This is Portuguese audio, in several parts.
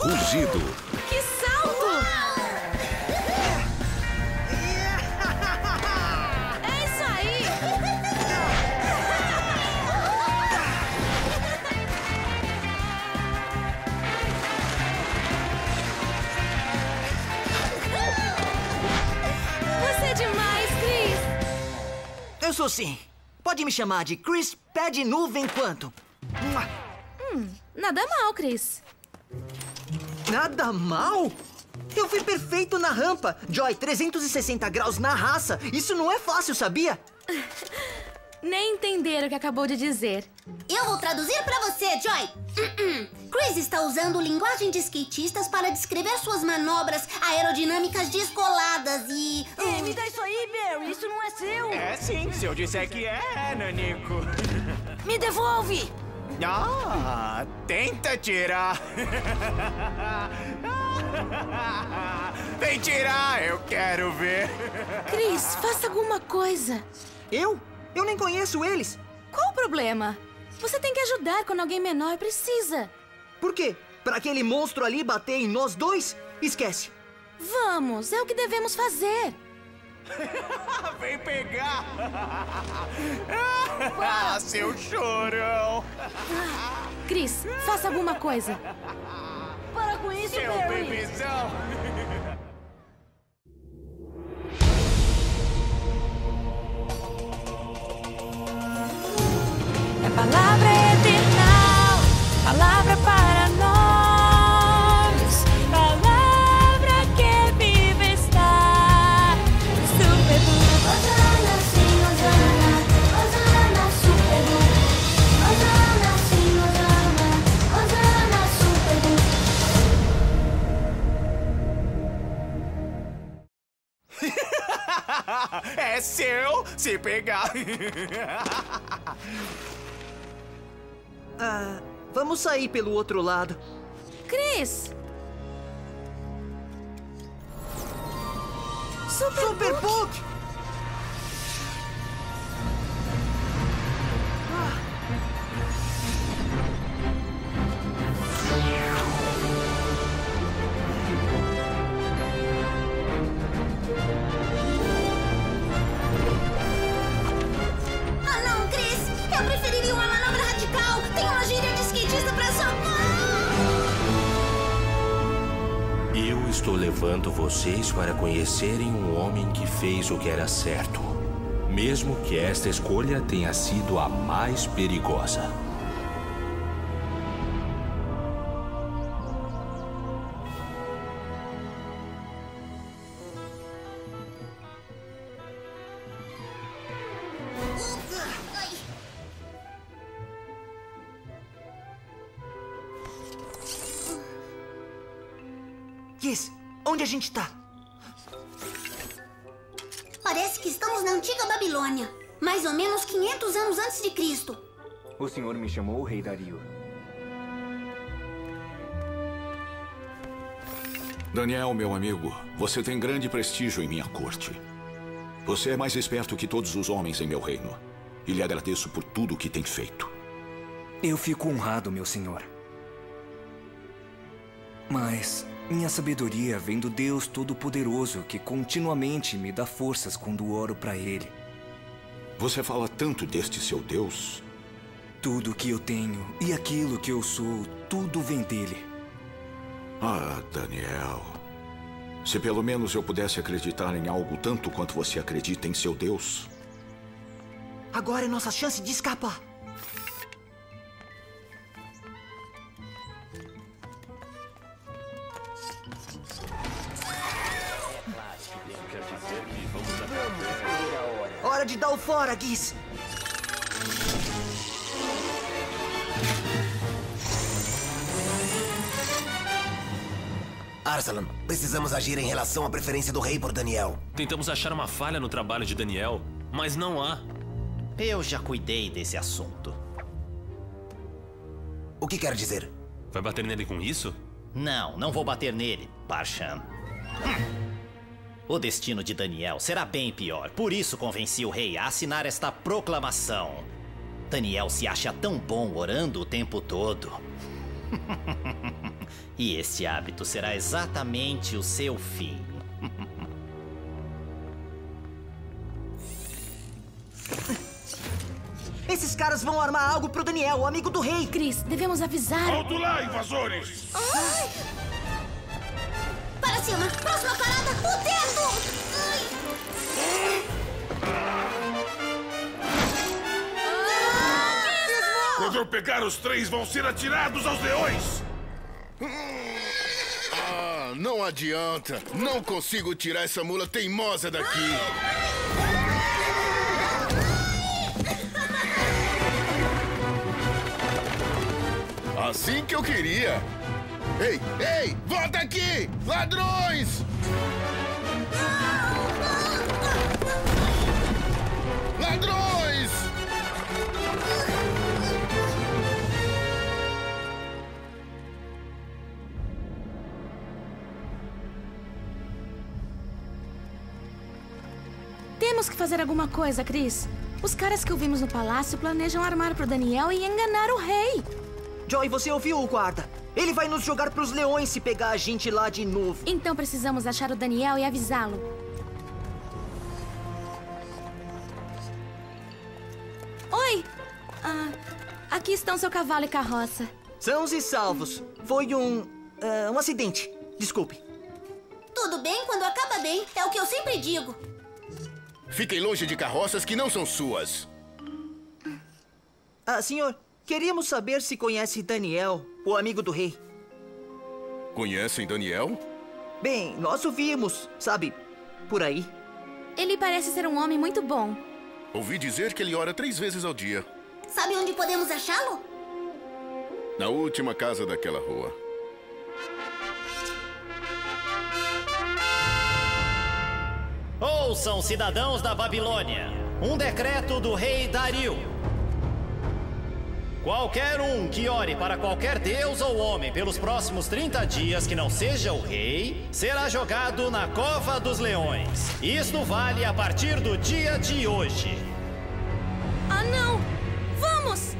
rugido. Que salto! É isso aí! Você é demais, Chris! Eu sou sim. Pode me chamar de Chris Pé de Nuvem quanto? Nada mal, Chris. Nada mal? Eu fui perfeito na rampa. Joy, 360 graus na raça. Isso não é fácil, sabia? Nem entenderam o que acabou de dizer. Eu vou traduzir pra você, Joy. Chris está usando linguagem de skatistas para descrever suas manobras aerodinâmicas descoladas e... Me dá isso aí, Barry. Isso não é seu. É sim, se eu disser que é, Nanico. Me devolve. Ah, tenta tirar. Vem tirar, eu quero ver. Chris, faça alguma coisa. Eu? Eu nem conheço eles. Qual o problema? Você tem que ajudar quando alguém menor precisa. Por quê? Pra aquele monstro ali bater em nós dois? Esquece. Vamos, é o que devemos fazer. Vem pegar. Ah, seu chorão. Chris, faça alguma coisa. Para com isso, Seu Barry. bebezão. É palavra eternal, palavra para nós, palavra que vive está. Super Osana, sim, Osana. Osana, super bom. Osana, sim, Osana. Osana, super bom. É seu, se pegar. Vamos sair pelo outro lado. Chris! Super Book! Ah, não, Chris. Eu preferiria uma manobra radical. Tem uma gíria de skatista pra socorro. Eu estou levando vocês para conhecerem um homem que fez o que era certo, mesmo que esta escolha tenha sido a mais perigosa. Ai. Yes, onde a gente tá? Parece que estamos na antiga Babilônia. Mais ou menos 500 anos antes de Cristo. O senhor me chamou, Rei Dario. Daniel, meu amigo, você tem grande prestígio em minha corte. Você é mais esperto que todos os homens em meu reino. E lhe agradeço por tudo o que tem feito. Eu fico honrado, meu senhor. Mas minha sabedoria vem do Deus Todo-Poderoso que continuamente me dá forças quando oro para Ele. Você fala tanto deste seu Deus? Tudo que eu tenho e aquilo que eu sou, tudo vem dele. Ah, Daniel. Se pelo menos eu pudesse acreditar em algo tanto quanto você acredita em seu Deus. Agora é nossa chance de escapar. Hora de dar o fora, Giz. Arsalan, precisamos agir em relação à preferência do rei por Daniel. Tentamos achar uma falha no trabalho de Daniel, mas não há. Eu já cuidei desse assunto. O que quer dizer? Vai bater nele com isso? Não, não vou bater nele, Parshan. O destino de Daniel será bem pior. Por isso convenci o rei a assinar esta proclamação. Daniel se acha tão bom orando o tempo todo. E este hábito será exatamente o seu fim. Esses caras vão armar algo pro Daniel, o amigo do rei. Chris, devemos avisar. Alto lá, invasores! Ai. Para cima! Próxima parada, o teto! Quando eu pegar os 3, vão ser atirados aos leões! Ah, não adianta. Não consigo tirar essa mula teimosa daqui. Assim que eu queria. Ei, ei, volta aqui! Ladrões! Ladrões! Temos que fazer alguma coisa, Chris. Os caras que ouvimos no palácio planejam armar pro Daniel e enganar o rei. Joy, você ouviu o guarda? Ele vai nos jogar pros leões se pegar a gente lá de novo. Então precisamos achar o Daniel e avisá-lo. Oi! Aqui estão seu cavalo e carroça. Sãos e salvos. Foi um acidente. Desculpe. Tudo bem quando acaba bem, é o que eu sempre digo. Fiquem longe de carroças que não são suas. Senhor, queríamos saber se conhece Daniel, o amigo do rei. Conhecem Daniel? Bem, nós o vimos, sabe, por aí. Ele parece ser um homem muito bom. Ouvi dizer que ele ora 3 vezes ao dia. Sabe onde podemos achá-lo? Na última casa daquela rua. Ouçam, cidadãos da Babilônia, um decreto do rei Dario. Qualquer um que ore para qualquer deus ou homem pelos próximos 30 dias que não seja o rei, será jogado na cova dos leões. Isto vale a partir do dia de hoje. Ah, não! Vamos!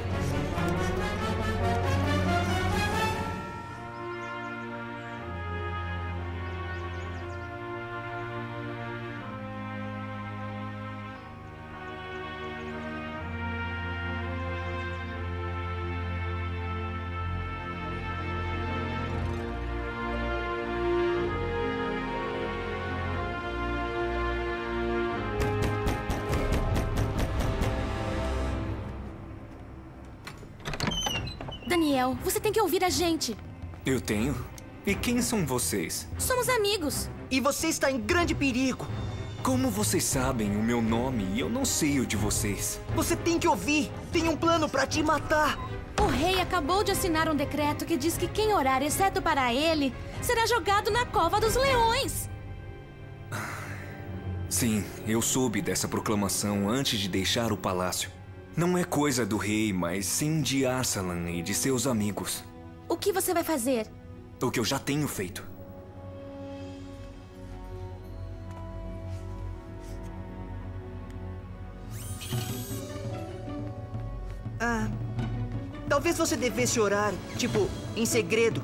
Daniel, você tem que ouvir a gente. Eu tenho? E quem são vocês? Somos amigos. E você está em grande perigo. Como vocês sabem o meu nome e eu não sei o de vocês? Você tem que ouvir. Tem um plano para te matar. O rei acabou de assinar um decreto que diz que quem orar, exceto para ele, será jogado na cova dos leões. Sim, eu soube dessa proclamação antes de deixar o palácio. Não é coisa do rei, mas sim de Arsalan e de seus amigos. O que você vai fazer? O que eu já tenho feito. Talvez você devesse orar, tipo, em segredo.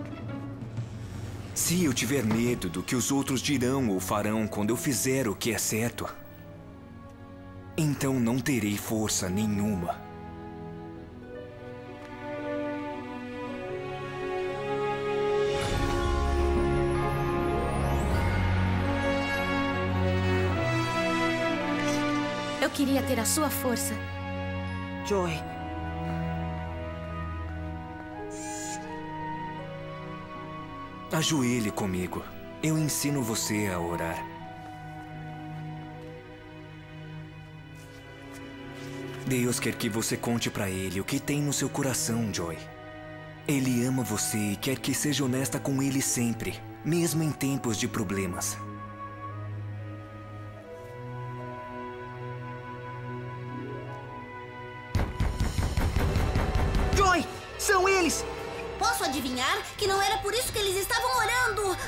Se eu tiver medo do que os outros dirão ou farão quando eu fizer o que é certo, então não terei força nenhuma. Eu queria ter a sua força. Joy. Ajoelhe comigo. Eu ensino você a orar. Deus quer que você conte pra Ele o que tem no seu coração, Joy. Ele ama você e quer que seja honesta com Ele sempre, mesmo em tempos de problemas. Joy! São eles! Posso adivinhar que não era por isso que eles estavam orando?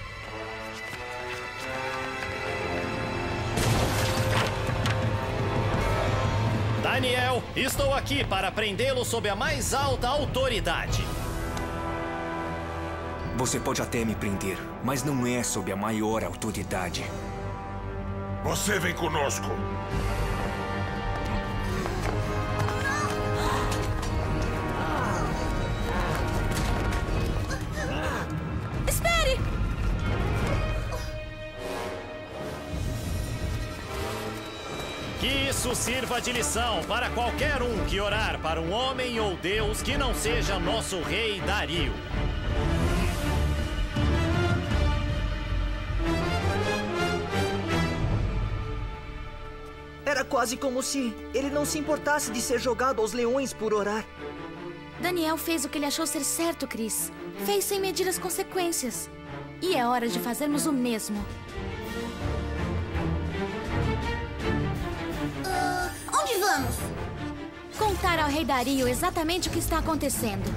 Daniel, estou aqui para prendê-lo sob a mais alta autoridade. Você pode até me prender, mas não é sob a maior autoridade. Você vem conosco. Espere! Que isso sirva de lição para qualquer um que orar para um homem ou Deus que não seja nosso rei Dario. Era quase como se ele não se importasse de ser jogado aos leões por orar. Daniel fez o que ele achou ser certo, Chris. Fez sem medir as consequências. E é hora de fazermos o mesmo. Onde vamos? Contar ao rei Dario exatamente o que está acontecendo.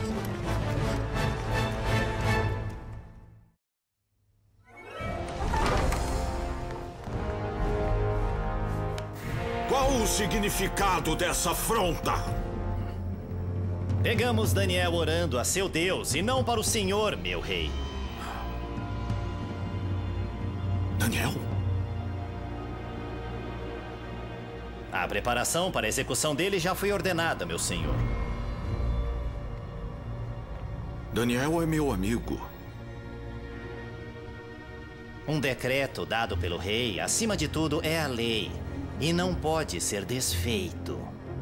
Qual o significado dessa afronta? Pegamos Daniel orando a seu Deus e não para o Senhor, meu rei. Daniel? A preparação para a execução dele já foi ordenada, meu senhor. Daniel é meu amigo. Um decreto dado pelo rei, acima de tudo, é a lei. E não pode ser desfeito.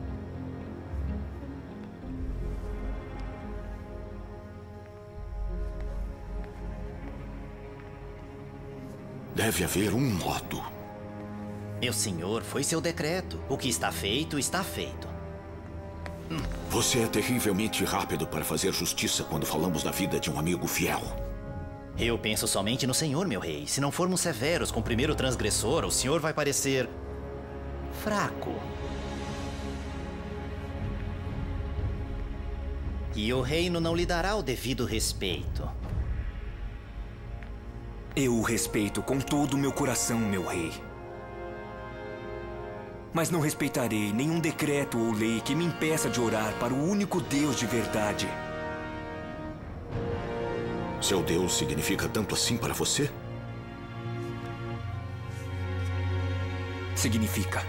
Deve haver um modo. Meu senhor, foi seu decreto. O que está feito, está feito. Você é terrivelmente rápido para fazer justiça quando falamos da vida de um amigo fiel. Eu penso somente no senhor, meu rei. Se não formos severos com o primeiro transgressor, o senhor vai parecer fraco. E o reino não lhe dará o devido respeito. Eu o respeito com todo o meu coração, meu rei. Mas não respeitarei nenhum decreto ou lei que me impeça de orar para o único Deus de verdade. Seu Deus significa tanto assim para você? Significa.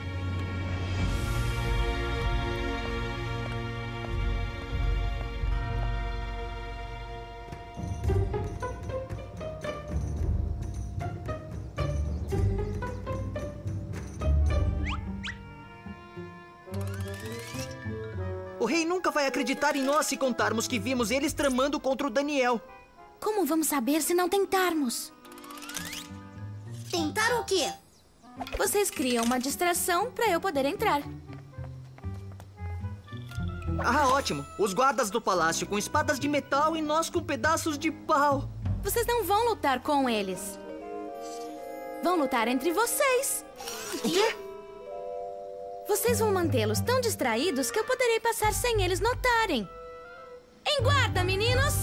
O rei nunca vai acreditar em nós se contarmos que vimos eles tramando contra o Daniel. Como vamos saber se não tentarmos? Tentar o quê? Vocês criam uma distração para eu poder entrar. Ah, ótimo. Os guardas do palácio com espadas de metal e nós com pedaços de pau. Vocês não vão lutar com eles. Vão lutar entre vocês. O quê? Vocês vão mantê-los tão distraídos que eu poderei passar sem eles notarem. Em guarda, meninos!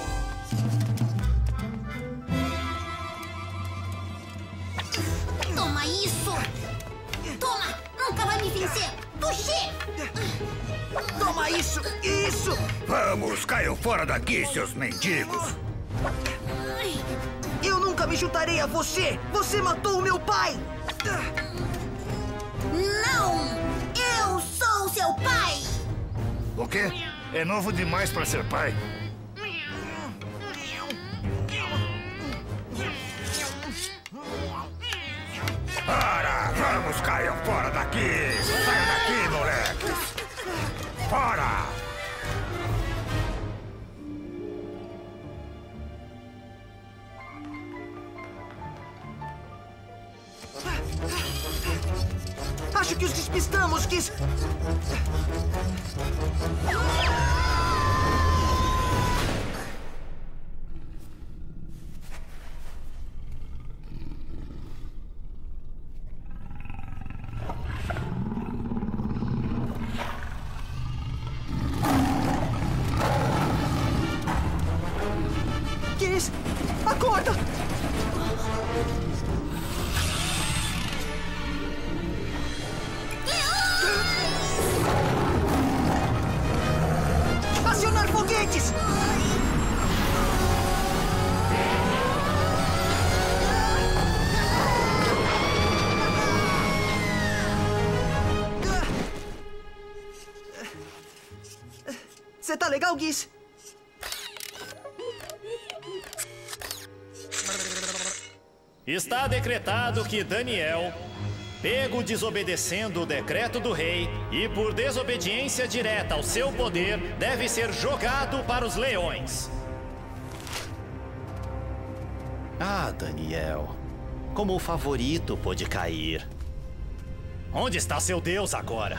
Toma isso! Toma! Nunca vai me vencer! Touché! Toma isso! Isso! Vamos, caiam fora daqui, seus mendigos! Eu nunca me juntarei a você! Você matou o meu pai! Não! Eu sou seu pai! O quê? É novo demais para ser pai. Para! Vamos, caiam fora daqui! Saiam daqui, moleques! Fora! Acho que os despistamos, Kiss! Kiss! Acorda! Acionar foguetes! Você tá legal, Geese? Está decretado que Daniel, pego desobedecendo o decreto do rei e por desobediência direta ao seu poder, deve ser jogado para os leões. Ah, Daniel, como o favorito pôde cair. Onde está seu Deus agora?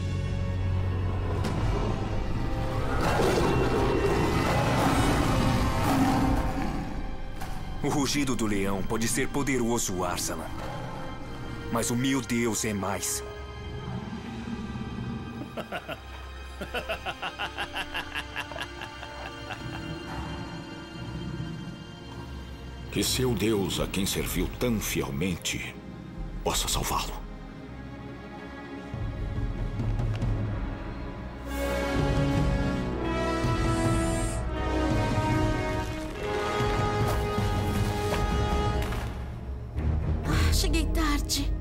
O rugido do leão pode ser poderoso, Arsalan. Mas o meu Deus é mais. Que seu Deus, a quem serviu tão fielmente, possa salvá-lo. Cheguei tarde.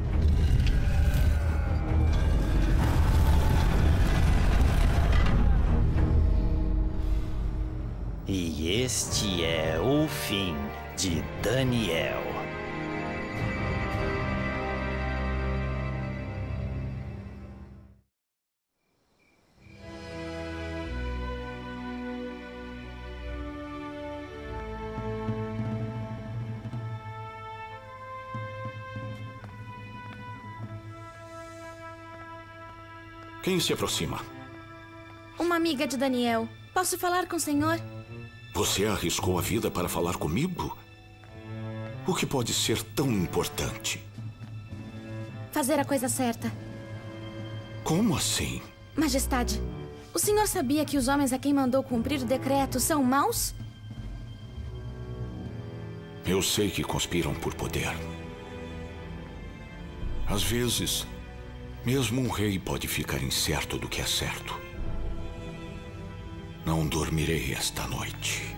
E este é o fim de Daniel. Quem se aproxima? Uma amiga de Daniel. Posso falar com o senhor? Você arriscou a vida para falar comigo? O que pode ser tão importante? Fazer a coisa certa. Como assim? Majestade, o senhor sabia que os homens a quem mandou cumprir o decreto são maus? Eu sei que conspiram por poder. Às vezes, mesmo um rei pode ficar incerto do que é certo. Não dormirei esta noite.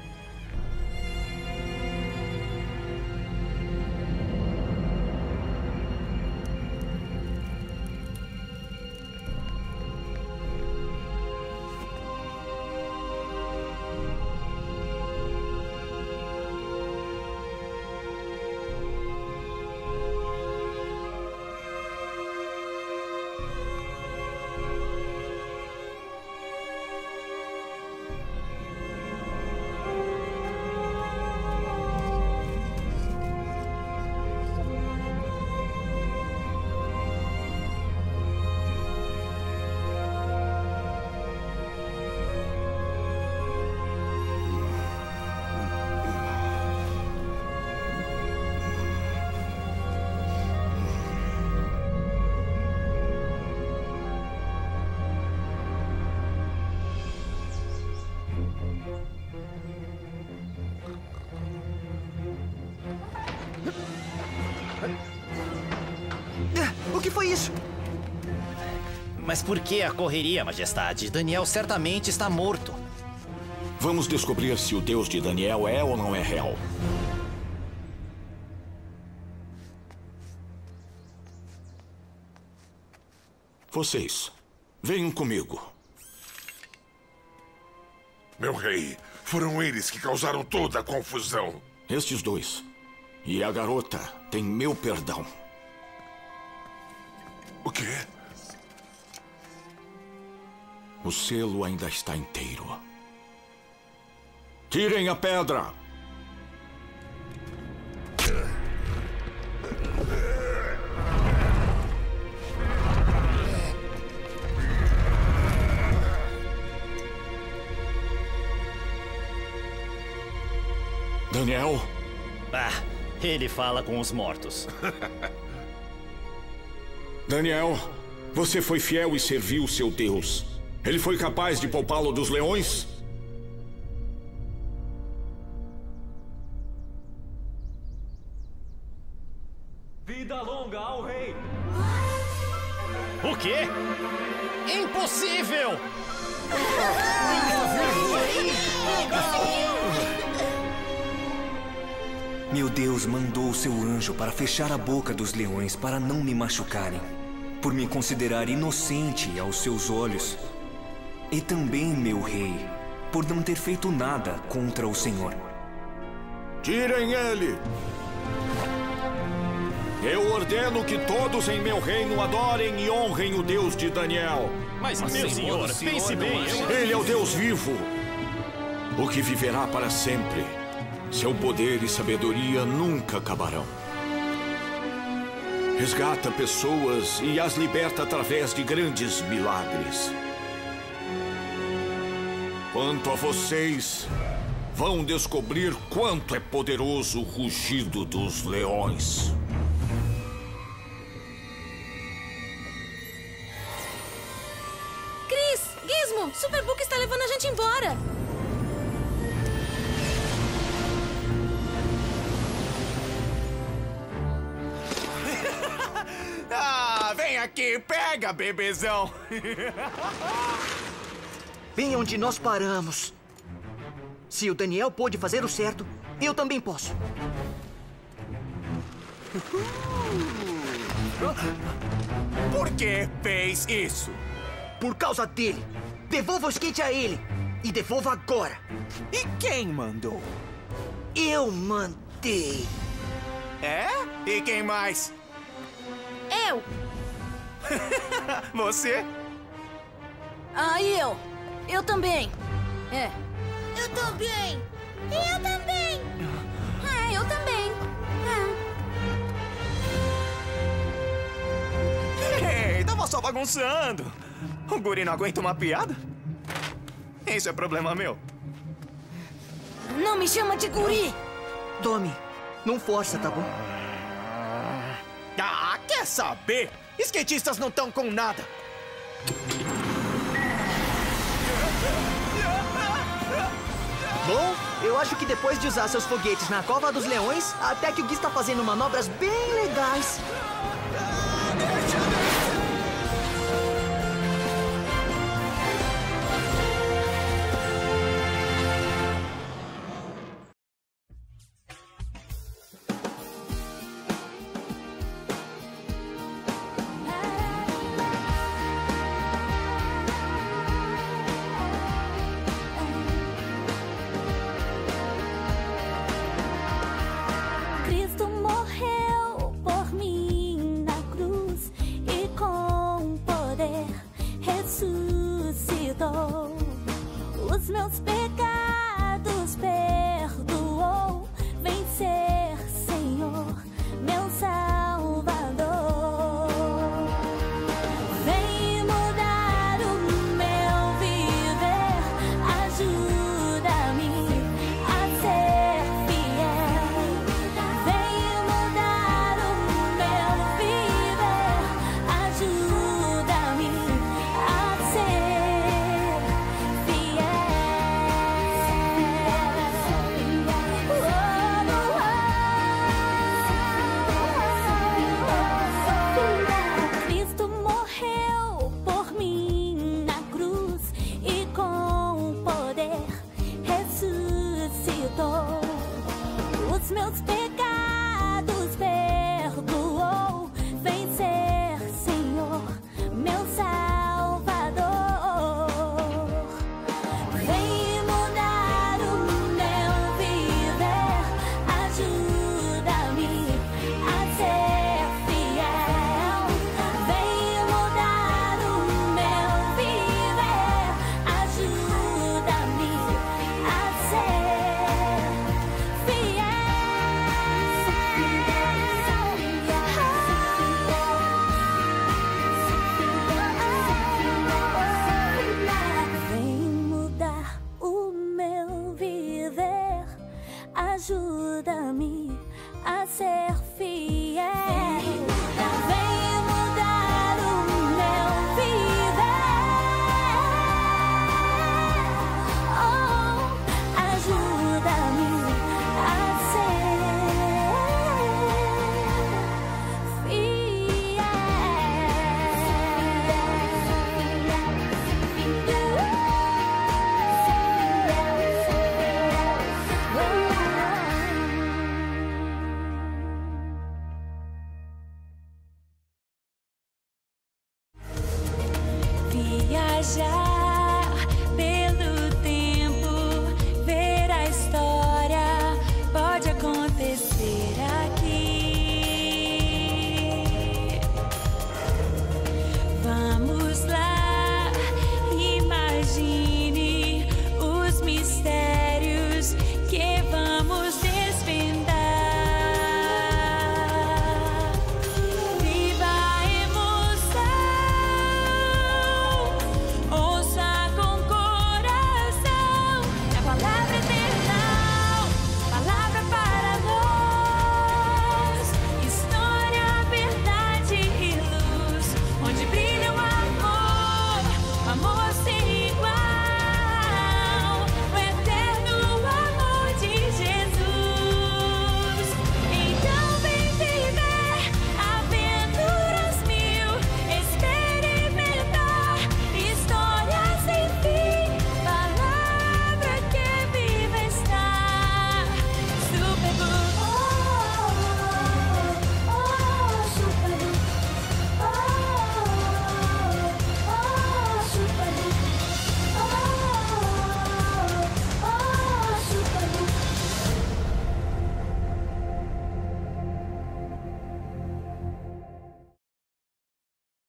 O que foi isso? Mas por que a correria, Majestade? Daniel certamente está morto. Vamos descobrir se o Deus de Daniel é ou não é real. Vocês, venham comigo. Meu rei, foram eles que causaram toda a confusão. Estes dois. E a garota tem meu perdão. O quê? O selo ainda está inteiro. Tirem a pedra! Daniel? Ah, ele fala com os mortos. Daniel, você foi fiel e serviu o seu Deus. Ele foi capaz de poupá-lo dos leões? Vida longa ao rei! O quê? Impossível! Meu Deus mandou o seu anjo para fechar a boca dos leões para não me machucarem. Por me considerar inocente aos seus olhos, E também, meu rei, por não ter feito nada contra o Senhor. Tirem ele! Eu ordeno que todos em meu reino adorem e honrem o Deus de Daniel. Mas, meu senhor, pense bem. Ele é o Deus vivo, o que viverá para sempre. Seu poder e sabedoria nunca acabarão. Resgata pessoas e as liberta através de grandes milagres. Quanto a vocês, vão descobrir quanto é poderoso o rugido dos leões. Chris, Gizmo, Superbook está levando a gente embora. Ah, vem aqui, pega, bebezão. Bem onde nós paramos. Se o Daniel pôde fazer o certo, eu também posso. Por que fez isso? Por causa dele. Devolva o skate a ele. E devolva agora. E quem mandou? Eu mandei. É? E quem mais? Eu. Você? Ah, e eu? Eu também. É. Eu também. E eu também. Eu também. Ei, tava só bagunçando. O guri não aguenta uma piada? Isso é problema meu. Não me chama de guri. Tommy, não força, tá bom? Ah, quer saber? Skatistas não estão com nada. Bom, eu acho que depois de usar seus foguetes na Cova dos Leões, até que o Gui está fazendo manobras bem legais. Cristo morreu por mim na cruz e com poder ressuscitou. Os meus pecados